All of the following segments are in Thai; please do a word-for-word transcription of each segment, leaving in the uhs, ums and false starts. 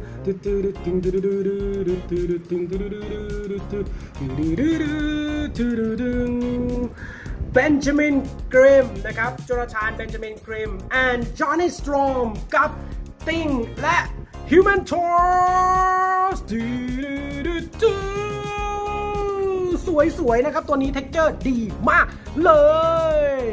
เบนจามินกริมนะครับโจนาธานเบนจามินกริม and Johnny Storm กับติงและ Human Torch สวยๆนะครับตัวนี้เท็กเจอร์ดีมากเลย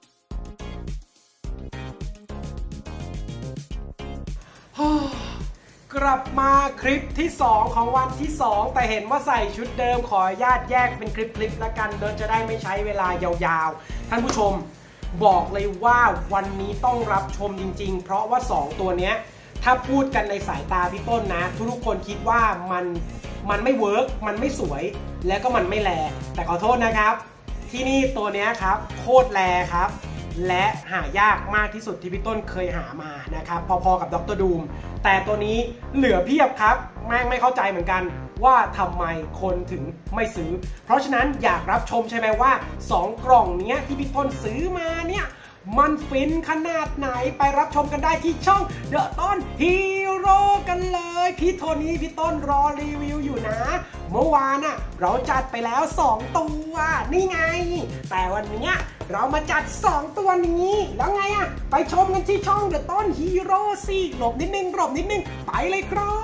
กลับมาคลิปที่สองของวันที่สองแต่เห็นว่าใส่ชุดเดิมขออนุญาตแยกเป็นคลิปๆแล้วกันเดินจะได้ไม่ใช้เวลายาวๆท่านผู้ชมบอกเลยว่าวันนี้ต้องรับชมจริงๆเพราะว่าสองตัวเนี้ยถ้าพูดกันในสายตาพี่ต้นนะทุกๆคนคิดว่ามันมันไม่เวิร์กมันไม่สวยแล้วก็มันไม่แลแต่ขอโทษนะครับที่นี่ตัวเนี้ยครับโคตรแลครับและหายากมากที่สุดที่พี่ต้นเคยหามานะครับพอๆกับด็อกเตอร์ดูมแต่ตัวนี้เหลือเพียบครับแม่งไม่เข้าใจเหมือนกันว่าทำไมคนถึงไม่ซื้อเพราะฉะนั้นอยากรับชมใช่ไหมว่าสองกล่องเนี้ยที่พี่ต้นซื้อมาเนี่ยมันฟินขนาดไหนไปรับชมกันได้ที่ช่องเดอะต้นฮีโร่กันเลยพี่โทนี่พี่ต้นรอรีวิวอยู่นะเมื่อวานน่ะเราจัดไปแล้วสองตัวนี่ไงแต่วันนี้เรามาจัดสองตัวนี้แล้วไงอ่ะไปชมกันที่ช่องเดอะต้นฮีโร่สิหลบนิดนึงหลบนิดนึงไปเลยครับ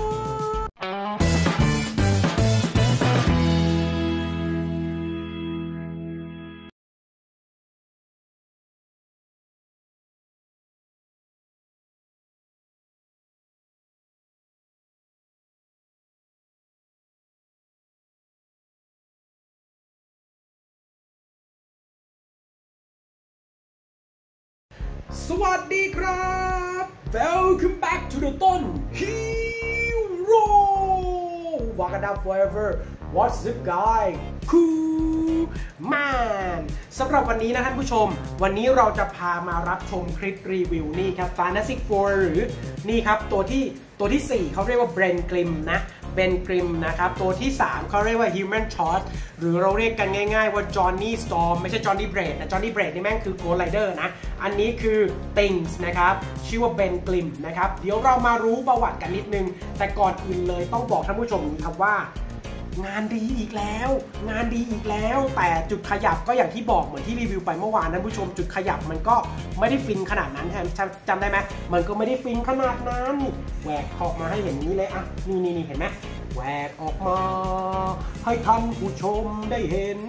สวัสดีครับ Welcome back to the ต้น Hero Wakanda Forever What's the guy Cool Man สำหรับวันนี้นะท่านผู้ชมวันนี้เราจะพามารับชมคลิปรีวิวนี่ครับ Fantastic Four หรือนี่ครับตัวที่ตัวที่สี่เขาเรียกว่า Ben Grimm นะเบนกริมนะครับตัวที่สามเขาเรียกว่า Human Torch หรือเราเรียกกันง่ายๆว่า Johnny Storm ไม่ใช่ Johnny Braid นะ Johnny Braid นี่แม่งคือ Ghost Rider นะอันนี้คือ Things นะครับชื่อว่าเบนกริมนะครับเดี๋ยวเรามารู้ประวัติกันนิดนึงแต่ก่อนอื่นเลยต้องบอกท่านผู้ชมครับว่างานดีอีกแล้วงานดีอีกแล้วแต่จุดขยับก็อย่างที่บอกเหมือนที่รีวิวไปเมื่อวานท่านผู้ชมจุดขยับมันก็ไม่ได้ฟินขนาดนั้นจำจำได้ไหมมันก็ไม่ได้ฟินขนาดนั้นแหวกออกมาให้เห็นนี้เลยอ่ะนี่นี่นี่เห็นไหมแหวกออกมาให้ท่านผู้ชมได้เห็น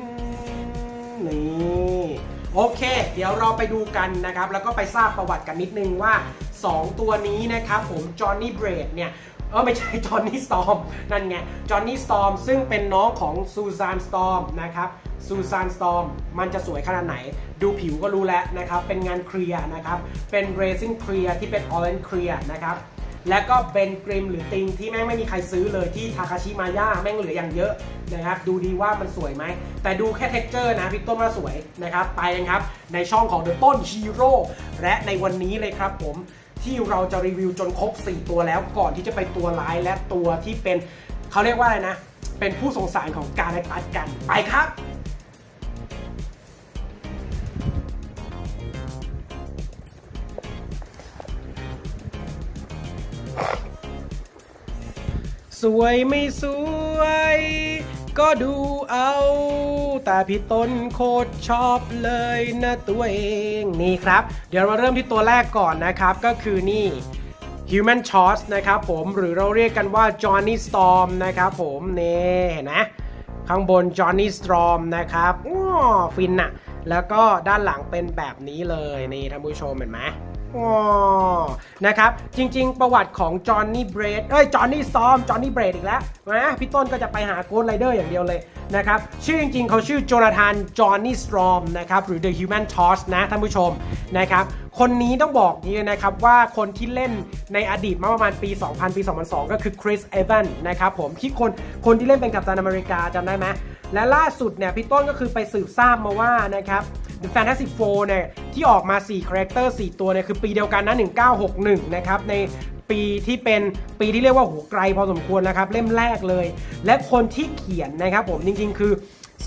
นี่โอเคเดี๋ยวเราไปดูกันนะครับแล้วก็ไปทราบประวัติกันนิดนึงว่าสองตัวนี้นะครับผมจอห์นนี่เบรดเนี่ยเออไม่ใช่จอห์นนี่สตอร์มนั่นไงจอห์นนี่สตอร์มซึ่งเป็นน้องของซูซานสตอร์มนะครับซูซานสตอร์มมันจะสวยขนาดไหนดูผิวก็รู้แล้วนะครับเป็นงานเคลียร์นะครับเป็นเรซิ่งเคลียร์ที่เป็นออเรนจ์เคลียร์นะครับและก็เบนกริมหรือติงที่แม่งไม่มีใครซื้อเลยที่ทาคาชิมาย่าแม่งเหลืออย่างเยอะนะครับดูดีว่ามันสวยไหมแต่ดูแค่เท็กเจอร์นะพี่ต้นว่าสวยนะครับไปกันครับในช่องของเดอะต้นฮีโร่และในวันนี้เลยครับผมที่เราจะรีวิวจนครบสี่ตัวแล้วก่อนที่จะไปตัวร้ายและตัวที่เป็นเขาเรียกว่าอะไรนะเป็นผู้สงสารของการตัดกันไปครับสวยไม่สวยก็ดูเอาแต่พี่ต้นโคตรชอบเลยนะตัวเองนี่ครับเดี๋ยวมาเริ่มที่ตัวแรกก่อนนะครับก็คือนี่ Human Torch นะครับผมหรือเราเรียกกันว่า Johnny Storm นะครับผมนี่เห็นไหมข้างบน Johnny Storm นะครับอ้อฟินอะแล้วก็ด้านหลังเป็นแบบนี้เลยนี่ท่านผู้ชมเห็นไหมอ๋อนะครับจริงๆประวัติของจอห์นนี่เบรดเอ้ยจอห์นนี่สตอร์มจอห์นนี่เบรดอีกแล้วนะพี่ต้นก็จะไปหาโกสต์ไรเดอร์อย่างเดียวเลยนะครับชื่อจริงๆเขาชื่อโจนาธานจอห์นนี่สตอร์มนะครับหรือ The Human Torch นะท่านผู้ชมนะครับคนนี้ต้องบอกนี้นะครับว่าคนที่เล่นในอดีตมาประมาณปีสองพันปีสองพันสองก็คือคริสเอแวนนะครับผมที่คนคนที่เล่นเป็นกัปตันอเมริกาจำได้ไหมและล่าสุดเนี่ยพี่ต้นก็คือไปสืบทราบมาว่านะครับ The Fantastic Four เนี่ยที่ออกมาสี่คาแรคเตอร์สี่ตัวเนี่ยคือปีเดียวกันนะหนึ่งเก้าหกหนึ่งนะครับในปีที่เป็นปีที่เรียกว่าโหไกลพอสมควรนะครับเล่มแรกเลยและคนที่เขียนนะครับผมจริงๆคือส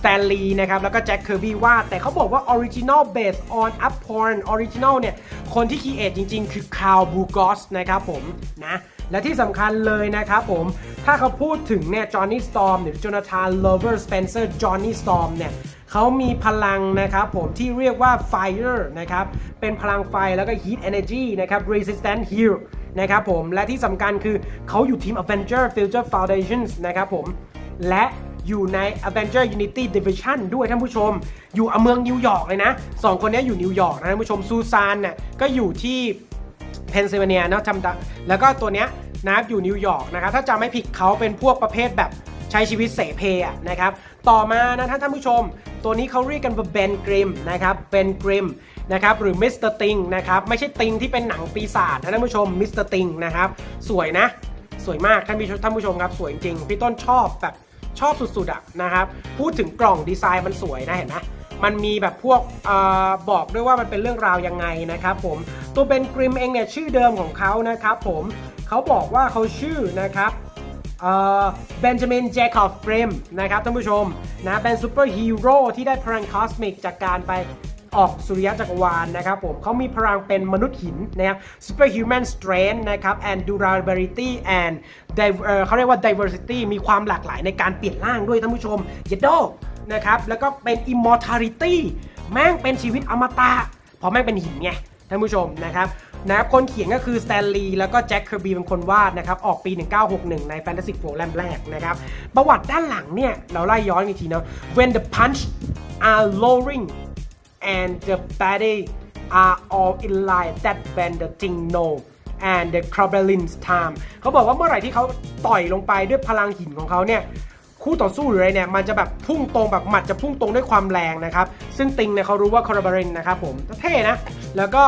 แตนลีย์นะครับแล้วก็แจ็คเคอร์บี้วาดแต่เขาบอกว่า original based on Upporn original เนี่ยคนที่ create จริงๆคือคาร์ล บูกอสนะครับผมนะและที่สำคัญเลยนะครับผมถ้าเขาพูดถึงเนี่ยจอห์นนี่สตอร์มหรือโจนาธานเลเวอร์สเปนเซอร์จอห์นนี่สตอร์มเนี่ยเขามีพลังนะครับผมที่เรียกว่า Fire นะครับเป็นพลังไฟแล้วก็ Heat Energy นะครับ Resistant Heal นะครับผมและที่สำคัญคือเขาอยู่ทีม Avenger Future Foundations นะครับผมและอยู่ใน Avenger Unity Division ด้วยท่านผู้ชมอยู่เมืองนิวยอร์กเลยนะสองคนนี้อยู่นิวยอร์กนะท่านผู้ชมซูซานเนี่ยก็อยู่ที่เพนซิลเวเนียนะจำแล้วก็ตัวเนี้ยนะอยู่นิวยอร์กนะครับถ้าจำไม่ผิดเขาเป็นพวกประเภทแบบใช้ชีวิตเสเพอะนะครับต่อมานะท่านท่านผู้ชมตัวนี้เขาเรียกกันว่าเบนกริมนะครับเบนกริมนะครับหรือมิสเตอร์ติงนะครับไม่ใช่ติงที่เป็นหนังปีศาจนะท่านผู้ชมมิสเตอร์ติงนะครับสวยนะสวยมากท่านผู้ชมท่านผู้ชมครับสวยจริงพี่ต้นชอบแบบชอบสุดๆอ่ะนะครับพูดถึงกล่องดีไซน์มันสวยนะเห็นไหมมันมีแบบพวกอบอกด้วยว่ามันเป็นเรื่องราวยังไงนะครับผมตัวเบนกริมเองเนี่ยชื่อเดิมของเขานะครับผมเขาบอกว่าเขาชื่อนะครับเบนจามินเจคอบเฟรมนะครับท่านผู้ชมนะเป็นซูเปอร์ฮีโร่ที่ได้พลังคอสมิกจากการไปออกสุริยะจักรวาลนะครับผมเขามีพลังเป็นมนุษย์หินนะครับ superhuman strength นะครับ and durability and เขาเรียกว่า diversity มีความหลากหลายในการเปลี่ยนร่างด้วยท่านผู้ชมเยดโดนะครับแล้วก็เป็น immortality แม่งเป็นชีวิตอมตะเพราะแม่งเป็นหินไงท่านผู้ชมนะครับนะคนเขียนก็คือสแตนลีย์แล้วก็แจ็คเคอร์บีเป็นคนวาดนะครับออกปีหนึ่งเก้าหกหนึ่งใน Fantastic Four เล่มแรกนะครับประวัติด้านหลังเนี่ยเราไล่ย้อนอีกทีเนาะ when the punch are lowering and the body are all in line that when the thing no and the Crabelin's time เขาบอกว่าเมื่อไหร่ที่เขาต่อยลงไปด้วยพลังหินของเขาเนี่ยคู่ต่อสู้หรืออะไรเนี่ยมันจะแบบพุ่งตรงแบบหมัดจะพุ่งตรงด้วยความแรงนะครับซึ่งติงเนี่ยเขารู้ว่า Crabalin นะครับผมเท่นะแล้วก็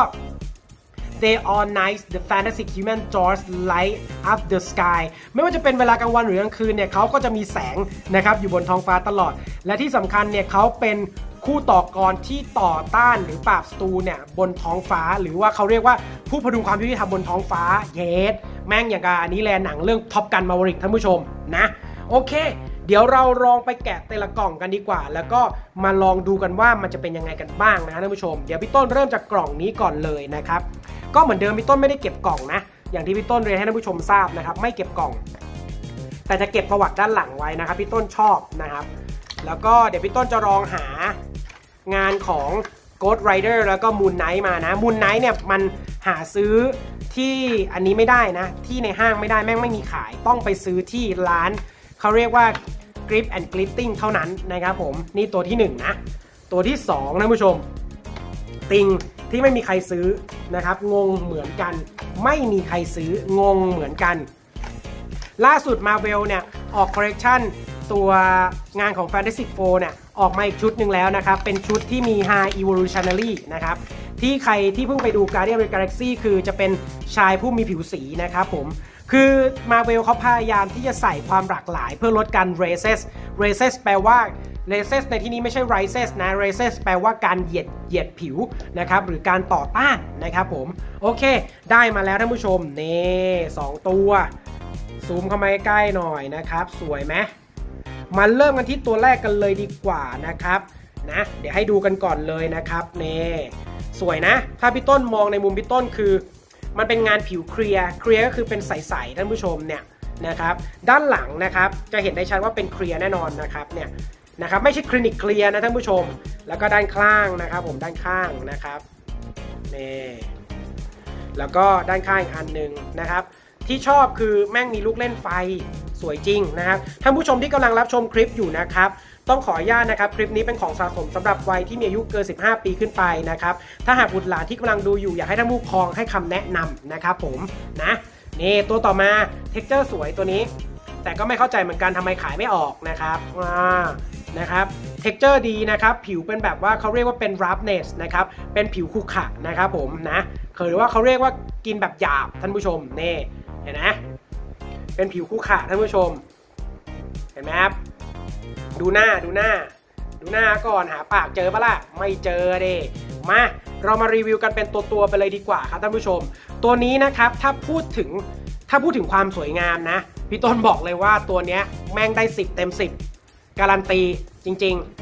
they all night the fantastic human doors light up the sky ไม่ว่าจะเป็นเวลากลางวันหรือกลางคืนเนี่ยเขาก็จะมีแสงนะครับอยู่บนท้องฟ้าตลอดและที่สำคัญเนี่ยเขาเป็นคู่ต่อกรที่ต่อต้านหรือปราบศัตรูเนี่ยบนท้องฟ้าหรือว่าเขาเรียกว่าผู้พดุงความยุติธรรมบนท้องฟ้าเยสแม่งอย่างกับอันนี้แลหนังเรื่องท็อปกันมาวริกท่านผู้ชมนะโอเคเดี๋ยวเราลองไปแกะแต่ละกล่องกันดีกว่าแล้วก็มาลองดูกันว่ามันจะเป็นยังไงกันบ้างนะท่านผู้ชมเดี๋ยวพี่ต้นเริ่มจากกล่องนี้ก่อนเลยนะครับก็เหมือนเดิมพี่ต้นไม่ได้เก็บกล่องนะอย่างที่พี่ต้นเรียนให้ท่านผู้ชมทราบนะครับไม่เก็บกล่องแต่จะเก็บประวัติด้านหลังไว้นะครับพี่ต้นชอบนะครับแล้วก็เดี๋ยวพี่ต้นจะลองหางานของ Ghost Rider แล้วก็ Moon Knight มานะ Moon Knight เนี่ยมันหาซื้อที่อันนี้ไม่ได้นะที่ในห้างไม่ได้แม่งไม่มีขายต้องไปซื้อที่ร้านเขาเรียกว่า Grip and Glitting เท่านั้นนะครับผมนี่ตัวที่หนึ่งนะตัวที่สองนะผู้ชมติงที่ไม่มีใครซื้อนะครับงงเหมือนกันไม่มีใครซื้องงเหมือนกันล่าสุด Marvel เนี่ยออกคอลเลคชันตัวงานของ Fantastic Four เนี่ยออกมาอีกชุดหนึ่งแล้วนะครับเป็นชุดที่มี High Evolutionary นะครับที่ใครที่เพิ่งไปดู Guardian of the Galaxy คือจะเป็นชายผู้มีผิวสีนะครับผมคือ Marvel เขาพยายามที่จะใส่ความหลากหลายเพื่อลดการ races races แปลว่า races ในที่นี้ไม่ใช่ races นะ races แปลว่าการเหยียดเหยียดผิวนะครับหรือการต่อต้านนะครับผมโอเคได้มาแล้วท่านผู้ชมนี่สองตัวซูมเข้ามาใกล้หน่อยนะครับสวยไหมมาเริ่มกันที่ตัวแรกกันเลยดีกว่านะครับนะเดี๋ยวให้ดูกันก่อนเลยนะครับนี่สวยนะถ้าพี่ต้นมองในมุมพี่ต้นคือมันเป็นงานผิวเคลียร์เคลียร์ก็คือเป็นใสๆท่านผู้ชมเนี่ยนะครับด้านหลังนะครับจะเห็นได้ชัดว่าเป็นเคลียร์แน่นอนนะครับเนี่ยนะครับไม่ใช่คลินิกเคลียร์นะท่านผู้ชมแล้วก็ด้านข้างนะครับผมด้านข้างนะครับนี่แล้วก็ด้านข้างอีกอันหนึ่งนะครับที่ชอบคือแม่งมีลูกเล่นไฟสวยจริงนะครับท่านผู้ชมที่กำลังรับชมคลิปอยู่นะครับต้องขออนุญาตนะครับคลิปนี้เป็นของสะสมสำหรับวัยที่มีอายุเกินสิบห้าปีขึ้นไปนะครับถ้าหากบุตรหลานที่กำลังดูอยู่อยากให้ท่านผู้ปกครองให้คำแนะนำนะครับผมนะนี่ตัวต่อมาเท็กเจอร์สวยตัวนี้แต่ก็ไม่เข้าใจเหมือนกันทำไมขายไม่ออกนะครับอ่านะครับเท็กเจอร์ดีนะครับผิวเป็นแบบว่าเขาเรียกว่าเป็น roughness นะครับเป็นผิวขรุขระนะครับผมนะหรือว่าเขาเรียกว่ากินแบบหยาบท่านผู้ชมนี่เห็นไหมเป็นผิวคู่ขาท่านผู้ชมเห็นไหมครับดูหน้าดูหน้าดูหน้าก่อนหาปากเจอปะล่ะไม่เจอเด้มาเรามารีวิวกันเป็นตัวตัวไปเลยดีกว่าครับท่านผู้ชมตัวนี้นะครับถ้าพูดถึงถ้าพูดถึงความสวยงามนะพี่ต้นบอกเลยว่าตัวเนี้ยแม่งได้สิบเต็มสิบการันตีจริง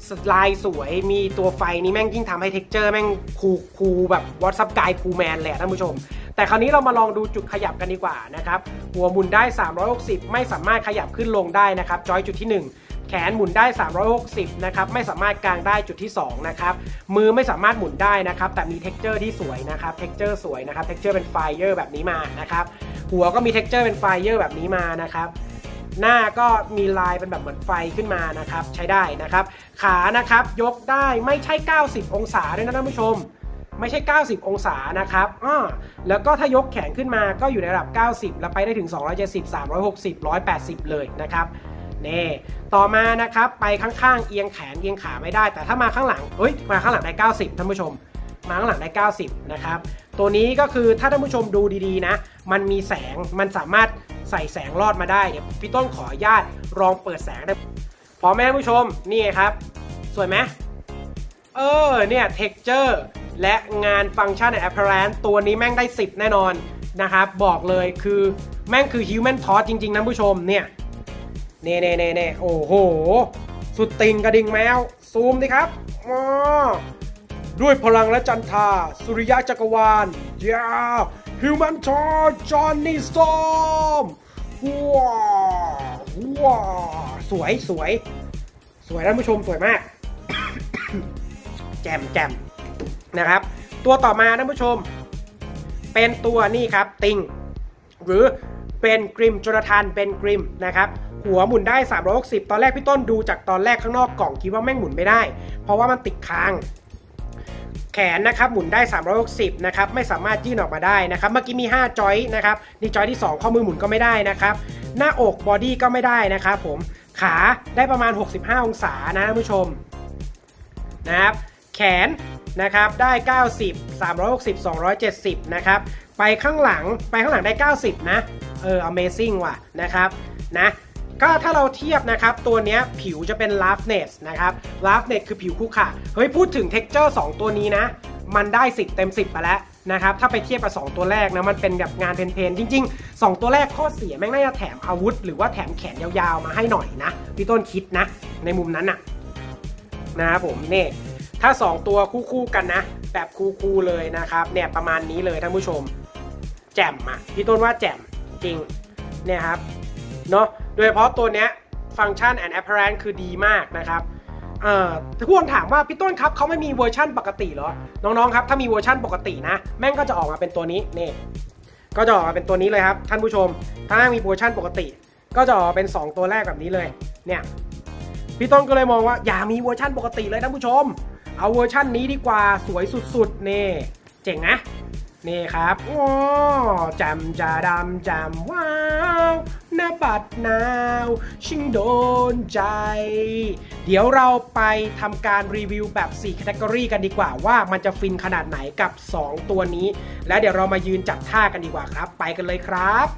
ลายสวยมีตัวไฟนี้แม่งยิ่งทำให้เท็กเจอร์แม่งคูคูแบบวอตซับไกด์คูแมนเลยท่านผู้ชมแต่คราวนี้เรามาลองดูจุดขยับกันดีกว่านะครับหัวหมุนได้สามร้อยหกสิบไม่สามารถขยับขึ้นลงได้นะครับจอยจุดที่หนึ่งแขนหมุนได้สามร้อยหกสิบนะครับไม่สามารถกางได้จุดที่สองนะครับมือไม่สามารถหมุนได้นะครับแต่มีเท็กเจอร์ที่สวยนะครับเท็กเจอร์สวยนะครับเท็กเจอร์เป็นไฟเยอร์แบบนี้มานะครับหัวก็มีเท็กเจอร์เป็นไฟเยอร์แบบนี้มานะครับหน้าก็มีลายเป็นแบบเหมือนไฟขึ้นมานะครับใช้ได้นะครับขานะครับยกได้ไม่ใช่เก้าสิบองศาด้วยนะท่านผู้ชมไม่ใช่เก้าสิบองศานะครับอ้อแล้วก็ถ้ายกแขนขึ้นมาก็อยู่ในระดับเก้าสิบแล้วไปได้ถึงสองร้อยเจ็ดสิบ สามร้อยหกสิบ หนึ่งร้อยแปดสิบเลยนะครับนี่ต่อมานะครับไปข้างๆเอียงแขนเอียงขาไม่ได้แต่ถ้ามาข้างหลังเอ้ยมาข้างหลังได้เก้าสิบท่านผู้ชมมาข้างหลังได้เก้าสิบนะครับตัวนี้ก็คือถ้าท่านผู้ชมดูดีๆนะมันมีแสงมันสามารถใส่แสงรอดมาได้เดี๋ยวพี่ต้นขออนุญาตลองเปิดแสงได้พร้อมไหมท่านผู้ชมนี่ครับสวยไหมเออเนี่ย texture และงานฟังก์ชันใน apparent ตัวนี้แม่งได้สิบแน่นอนนะครับบอกเลยคือแม่งคือ human torch จริงๆท่านผู้ชมเนี่ยเน่เน่เน่เน่โอ้โหสุดติงกระดิ่งแมวซูมดิครับอ๋อด้วยพลังและจันทราสุริยะจักรวาลยา human torch Johnny Storm ว้าวว้าสวยสวยสวยท่านผู้ชมสวยมาก แจมแจมนะครับตัวต่อมาท่านผู้ชมเป็นตัวนี่ครับติงหรือเป็นกริมโจนาธานเป็นกริมนะครับหัวหมุนได้สามร้อยหกสิบตอนแรกพี่ต้นดูจากตอนแรกข้างนอกกล่องคิดว่าแม่งหมุนไม่ได้เพราะว่ามันติดค้างแขนนะครับหมุนได้สามร้อยหกสิบนะครับไม่สามารถยื่นออกมาได้นะครับเมื่อกี้มีห้าจอยนะครับนี่จอยที่สองข้อมือหมุนก็ไม่ได้นะครับหน้าอกบอดี้ก็ไม่ได้นะครับผมขาได้ประมาณหกสิบห้าองศานะท่านผู้ชมนะครับแขนนะครับได้เก้าสิบ สามร้อยหกสิบ สองร้อยเจ็ดสิบนะครับไปข้างหลังไปข้างหลังได้เก้าสิบนะเออ Amazing ว่ะนะครับนะก็ถ้าเราเทียบนะครับตัวนี้ผิวจะเป็น roughness นะครับ roughness คือผิวคู่ค่ะเฮ้ยพูดถึง texture สองตัวนี้นะมันได้สิบเต็มสิบไปแล้วนะครับถ้าไปเทียบกับสองตัวแรกนะมันเป็นแบบงานเพนๆจริงๆสองตัวแรกข้อเสียแม่งน่าจะแถมอาวุธหรือว่าแถมแขนยาวๆมาให้หน่อยนะพี่ต้นคิดนะในมุมนั้นน่ะนะครับผมเนี่ยถ้าสองตัวคู่ๆกันนะแบบคู่ๆเลยนะครับเนี่ยประมาณนี้เลยท่านผู้ชมแจ่มอ่ะพี่ต้นว่าแจ่มจริงเนี่ยครับเนาะโดยเฉพาะตัวเนี้ยฟังก์ชัน and apparent คือดีมากนะครับเอ่อทุกคนถามว่าพี่ต้นครับเขาไม่มีเวอร์ชั่นปกติเหรอน้องๆครับถ้ามีเวอร์ชั่นปกตินะแม่งก็จะออกมาเป็นตัวนี้นี่ก็จะออกมาเป็นตัวนี้เลยครับท่านผู้ชมถ้าแม่งมีเวอร์ชั่นปกติก็จะออกมาเป็นสองตัวแรกแบบนี้เลยเนี่ยพี่ต้นก็เลยมองว่าอย่ามีเวอร์ชั่นปกติเลยท่านผู้ชมเอาเวอร์ชั่นนี้ดีกว่าสวยสุดๆนี่เจ๋งนะนี่ครับโอ้จำจะดำจำว้าวหน้าบัดนาวชิงโดนใจเดี๋ยวเราไปทำการรีวิวแบบสี่ category กันดีกว่าว่ามันจะฟินขนาดไหนกับสองตัวนี้และเดี๋ยวเรามายืนจับท่ากันดีกว่าครับไปกันเลยครับ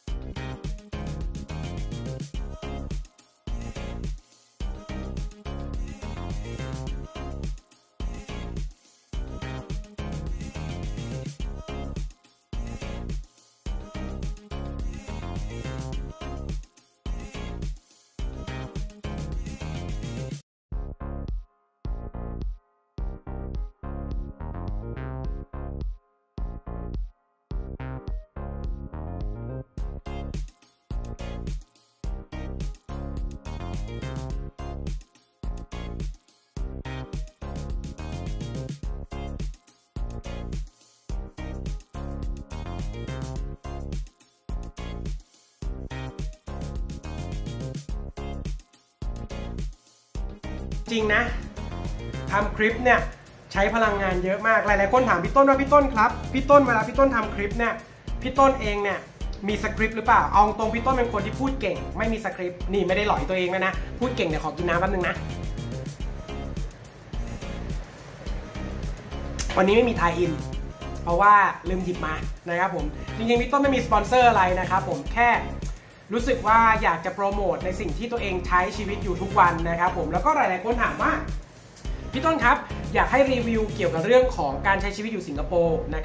จริงนะทำคลิปเนี่ยใช้พลังงานเยอะมากหลายๆคนถามพี่ต้นว่าพี่ต้นครับพี่ต้นเวลาพี่ต้นทำคลิปเนี่ยพี่ต้นเองเนี่ยมีสคริปต์หรือเปล่าเอาตรงพี่ต้นเป็นคนที่พูดเก่งไม่มีสคริปต์นี่ไม่ได้หลอยตัวเองนะนะพูดเก่งเดี๋ยวขอกินน้ำแป๊บนึงนะวันนี้ไม่มีไทยอินเพราะว่าลืมหยิบมานะครับผมจริงๆพี่ต้นไม่มีสปอนเซอร์อะไรนะครับผมแค่รู้สึกว่าอยากจะโปรโมทในสิ่งที่ตัวเองใช้ชีวิตอยู่ทุกวันนะครับผมแล้วก็หลายๆคนถามว่าพี่ต้นครับอยากให้รีวิวเกี่ยวกับเรื่องของการใช้ชีวิตอยู่สิงคโปร์นะครับ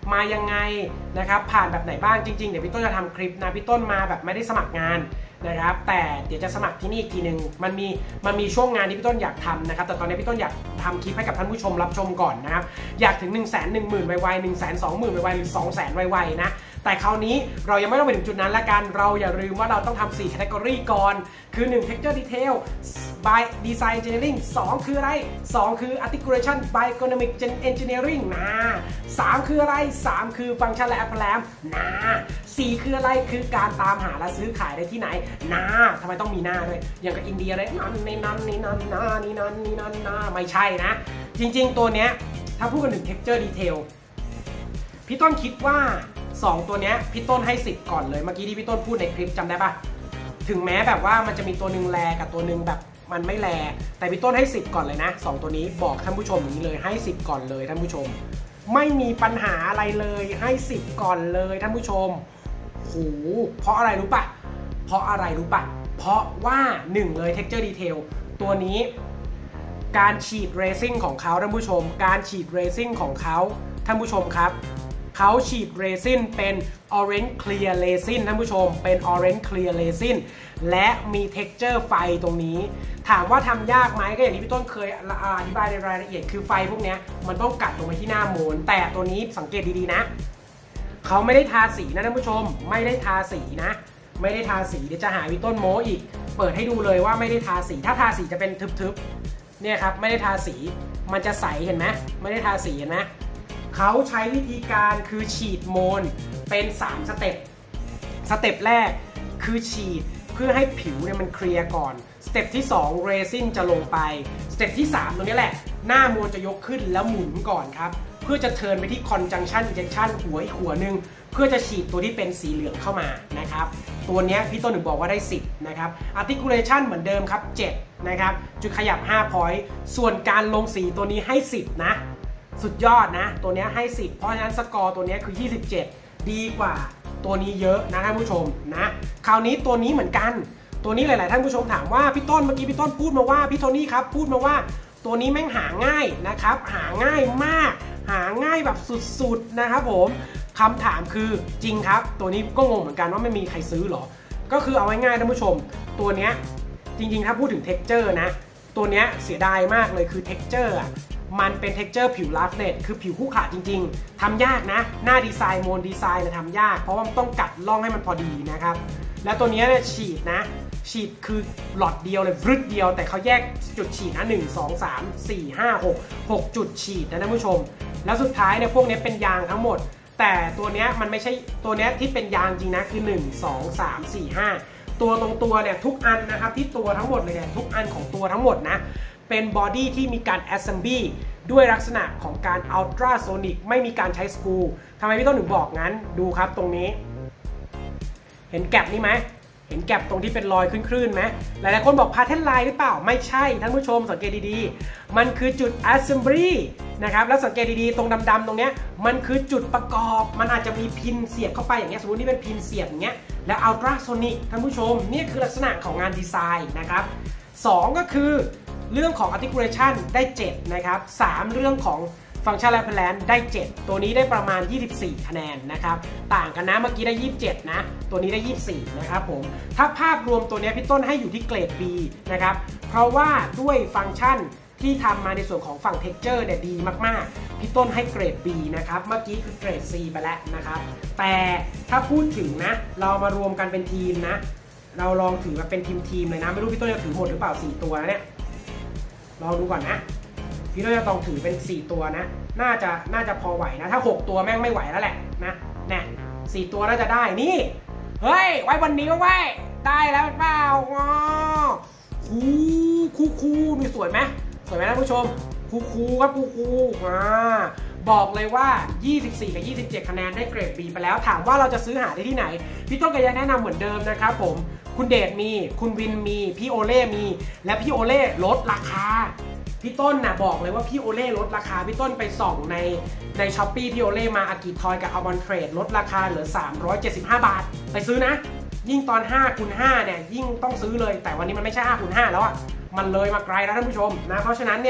มายังไงนะครับผ่านแบบไหนบ้างจริงๆเดี๋ยวพี่ต้นจะทำคลิปนะพี่ต้นมาแบบไม่ได้สมัครงานนะครับแต่เดี๋ยวจะสมัครที่นี่อีกทีหนึ่งมันมีมันมีช่วงงานที่พี่ต้นอยากทำนะครับแต่ตอนนี้พี่ต้นอยากทำคลิปให้กับท่านผู้ชมรับชมก่อนนะครับอยากถึง หนึ่งแสนหนึ่งหมื่น ไวๆ หนึ่งแสนสองหมื่น ไวๆหรือ สองแสน ไวๆนะแต่คราวนี้เรายังไม่ต้องไปถึงจุดนั้นละกันเราอย่าลืมว่าเราต้องทำสี่ category ก่อนคือหนึ่ง texture detail by design engineering สองคืออะไรสองคือ articulation by ergonomic engineering นะสามคืออะไรสามคือ function และ appliance นะสี่คืออะไรคือการตามหาและซื้อขายได้ที่ไหนนะทำไมต้องมีหน้าด้วยอย่างกับอินเดียเลยนั่นนี่นั่นนี่นั่นนานี่นั่นนี่นั่นนาไม่ใช่นะจริงๆตัวเนี้ยถ้าพูดกันถึง texture detail พี่ต้นคิดว่าสองตัวเนี้ยพี่ต้นให้สิบก่อนเลยเมื่อกี้ที่พี่ต้นพูดในคลิปจำได้ปะถึงแม้แบบว่ามันจะมีตัวหนึ่งแลกับตัวหนึ่งแบบมันไม่แลแต่พี่ต้นให้สิบก่อนเลยนะสองตัวนี้บอกท่านผู้ชมอย่างนี้เลยให้สิบก่อนเลยท่านผู้ชมไม่มีปัญหาอะไรเลยให้สิบก่อนเลยท่านผู้ชมโหเพราะอะไรรู้ปะเพราะอะไรรู้ปะเพราะว่าหนึ่งเลย texture detail ตัวนี้การฉีดเรซิ่งของเขาท่านผู้ชมการฉีดเรซิ่งของเขาท่านผู้ชมครับเขาฉีดเรซินเป็น orange clear resin ท่านผู้ชมเป็น orange clear resin และมี texture ไฟตรงนี้ถามว่าทำยากไหมก็อย่างที่พี่ต้นเคยอธิบายในรายละเอียดคือไฟพวกนี้มันต้องกัดลงไปที่หน้าโมนแต่ตัวนี้สังเกตดีๆนะเขาไม่ได้ทาสีนะท่านผู้ชมไม่ได้ทาสีนะไม่ได้ทาสีเดี๋ยวจะหาพี่ต้นโม้อีกเปิดให้ดูเลยว่าไม่ได้ทาสีถ้าทาสีจะเป็นทึบๆเนี่ยครับไม่ได้ทาสีมันจะใสเห็นไหมไม่ได้ทาสีเห็นไหมเขาใช้วิธีการคือฉีดโมนเป็นสามสเต็ปสเต็ปแรกคือฉีดเพื่อให้ผิวเนี่ยมันเคลียร์ก่อนสเต็ปที่สองเรซินจะลงไปสเต็ปที่สามตรงนี้แหละหน้าโมนจะยกขึ้นแล้วหมุนก่อนครับเพื่อจะเทิร์นไปที่ conjunction injection หัวอีกหัวหนึ่งเพื่อจะฉีดตัวที่เป็นสีเหลืองเข้ามานะครับตัวนี้พี่ต้นถึงบอกว่าได้สิบนะครับ articulation เหมือนเดิมครับเจ็ดนะครับจุดขยับห้า point ส่วนการลงสีตัวนี้ให้สิบนะสุดยอดนะตัวนี้ให้สิบเพราะฉะนั้นสกอร์ตัวนี้คือยี่สิบเจ็ดดีกว่าตัวนี้เยอะนะท่านผู้ชมนะคราวนี้ตัวนี้เหมือนกันตัวนี้หลายๆท่านผู้ชมถามว่าพี่ต้นเมื่อกี้พี่ต้นพูดมาว่าพี่โทนี่ครับพูดมาว่าตัวนี้แม่งหาง่ายนะครับหาง่ายมากหาง่ายแบบสุดๆนะครับผมคำถามคือจริงครับตัวนี้ก็งงเหมือนกันว่าไม่มีใครซื้อหรอก็คือเอาง่ายๆท่านผู้ชมตัวนี้จริงๆถ้าพูดถึง texture นะตัวนี้เสียดายมากเลยคือ texture อ่ะมันเป็น texture ผิวลาฟเน็ตคือผิวคู่ขาจริงๆทำยากนะหน้าดีไซน์โมนดีไซน์เนี่ยทำยากเพราะว่ามันต้องกัดร่องให้มันพอดีนะครับแล้วตัวนี้เนี่ยฉีดนะฉีดคือหลอดเดียวเลยรึดเดียวแต่เขาแยกจุดฉีดนะหนึ่ง สอง สาม สี่ ห้า หก หกจุดฉีดนะท่านผู้ชมแล้วสุดท้ายเนี่ยพวกนี้เป็นยางทั้งหมดแต่ตัวนี้มันไม่ใช่ตัวนี้ที่เป็นยางจริงนะคือหนึ่ง สอง สาม สี่ ห้าตัวตรงตัวเนี่ยทุกอันนะครับที่ตัวทั้งหมดเลยเนี่ยทุกอันของตัวทั้งหมดนะเป็นบอดี้ที่มีการ assembly ด้วยลักษณะของการ ultrasonic ไม่มีการใช้สกรูทำไมพี่ต้นถึงบอกงั้นดูครับตรงนี้เห็นแก็บนี่ไหมเห็นแก็บตรงที่เป็นรอยคลื่นๆไหมหลายๆคนบอก pattern line หรือเปล่าไม่ใช่ท่านผู้ชมสังเกตดีๆมันคือจุด assembly นะครับแล้วสังเกตดีๆตรงดำๆตรงนี้มันคือจุดประกอบมันอาจจะมีพินเสียบเข้าไปอย่างเงี้ยสมมตินี่เป็นพินเสียบอย่างเงี้ยแล้ว ultrasonic ท่านผู้ชมนี่คือลักษณะของงานดีไซน์นะครับสองก็คือเรื่องของ articulation ได้เจ็ดนะครับสามเรื่องของ function และ appliance ได้เจ็ดตัวนี้ได้ประมาณยี่สิบสี่คะแนนนะครับต่างกันนะเมื่อกี้ได้ยี่สิบเจ็ดนะตัวนี้ได้ยี่สิบสี่นะครับผมถ้าภาพรวมตัวนี้พี่ต้นให้อยู่ที่เกรด B นะครับเพราะว่าด้วยฟังก์ชันที่ทำมาในส่วนของฝั่ง texture เนี่ยดีมากๆพี่ต้นให้เกรด B นะครับเมื่อกี้คือเกรด C ไปแล้วนะครับแต่ถ้าพูดถึงนะเรามารวมกันเป็นทีมนะเราลองถือมาเป็นทีมทีมเลยนะไม่รู้พี่ต้นจะถือหมดหรือเปล่าสี่ตัวเนี่ยลองดูก่อนนะพี่ต้นจะต้องถือเป็นสี่ตัวนะน่าจะน่าจะพอไหวนะถ้าหกตัวแม่งไม่ไหวแล้วแหละนะเนี่ยสี่ตัวน่าจะได้นี่เฮ้ยไว้วันนี้ก็ไว้ได้แล้วเปล่าอ๋อคูคูคูมีสวยไหมสวยไหมท่านผู้ชมคูคูครับคูคูอ่าบอกเลยว่ายี่สิบสี่กับยี่สิบเจ็ดคะแนนได้เกรด B ไปแล้วถามว่าเราจะซื้อหาได้ที่ไหนพี่ต้นก็ยังแนะนำเหมือนเดิมนะครับผมคุณเดชมีคุณวินมีพี่โอเล่มีและพี่โอเล่ลดราคาพี่ต้นนะบอกเลยว่าพี่โอเล่ลดราคาพี่ต้นไปส่องในในช้อปปี้พี่โอเล่มาอากิทอยกับอัลมอนเทรดลดราคาเหลือสามร้อยเจ็ดสิบห้าบาทไปซื้อนะยิ่งตอนห้าคูณห้าเนี่ยยิ่งต้องซื้อเลยแต่วันนี้มันไม่ใช่ห้าคูณห้าแล้วอ่ะมันเลยมาไกลแล้วท่านผู้ชมนะเพราะฉะนั้นเนี่ยใ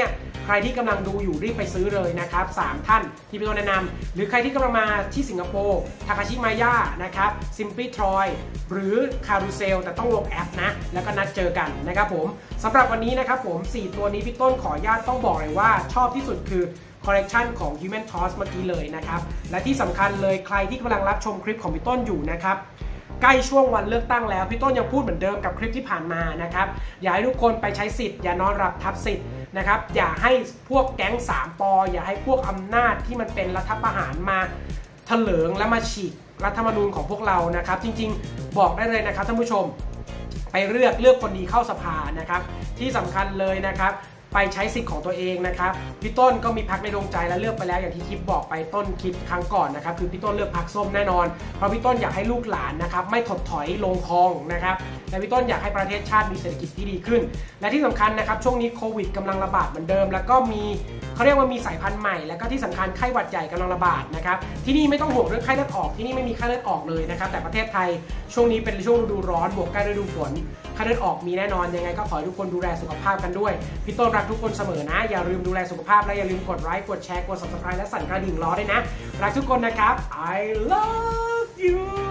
ใครที่กำลังดูอยู่รีบไปซื้อเลยนะครับสามท่านที่พี่ต้นแนะนำหรือใครที่กำลังมาที่สิงคโปร์ทาคาชิมายานะครับซิมปลี่ทรอยหรือคารูเซลแต่ต้องลงแอปนะแล้วก็นัดเจอกันนะครับผมสำหรับวันนี้นะครับผมสี่ตัวนี้พี่ต้นขออนุญาตต้องบอกเลยว่าชอบที่สุดคือคอลเลกชันของ Human Toss เมื่อกี้เลยนะครับและที่สำคัญเลยใครที่กำลังรับชมคลิปของพี่ต้นอยู่นะครับใกล้ช่วงวันเลือกตั้งแล้วพี่ต้นยังพูดเหมือนเดิมกับคลิปที่ผ่านมานะครับอย่าให้ทุกคนไปใช้สิทธิ์อย่านอนหลับทับสิทธิ์นะครับอย่าให้พวกแก๊งสามปออย่าให้พวกอำนาจที่มันเป็นรัฐประหารมาเถลิงและมาฉีกรัฐธรรมนูญของพวกเรานะครับจริงๆบอกได้เลยนะครับท่านผู้ชมไปเลือกเลือกคนดีเข้าสภานะครับที่สำคัญเลยนะครับไปใช้สิทธิ์ของตัวเองนะครับพี่ต้นก็มีพรรคในดวงใจและเลือกไปแล้วอย่างที่คลิปบอกไปต้นคลิปครั้งก่อนนะครับคือพี่ต้นเลือกพรรคส้มแน่นอนเพราะพี่ต้นอยากให้ลูกหลานนะครับไม่ถดถอยลงคลองนะครับและพี่ต้นอยากให้ประเทศชาติมีเศรษฐกิจที่ดีขึ้นและที่สำคัญนะครับช่วงนี้โควิดกำลังระบาดเหมือนเดิมแล้วก็มีเขาเรียกว่ามีสายพันธุ์ใหม่แล้วก็ที่สำคัญไข้หวัดใหญ่กำลังระบาดนะครับที่นี่ไม่ต้องห่วงเรื่องไข้เลือดออกที่นี่ไม่มีไข้เลือดออกเลยนะครับแต่ประเทศไทยช่วงนี้เป็นช่วงฤดูร้อนบวกใกล้ฤดูฝนไข้เลือดออกมีแน่นอนยังไงก็ขอให้ทุกคนดูแลสุขภาพกันด้วยพี่ต้นรักทุกคนเสมอนะอย่าลืมดูแลสุขภาพและอย่าลืมกดไลค์กดแชร์กด ซับสไครบ์ และสั่นกระดิ่งรอด้วยนะรักทุกคนนะครับ I love you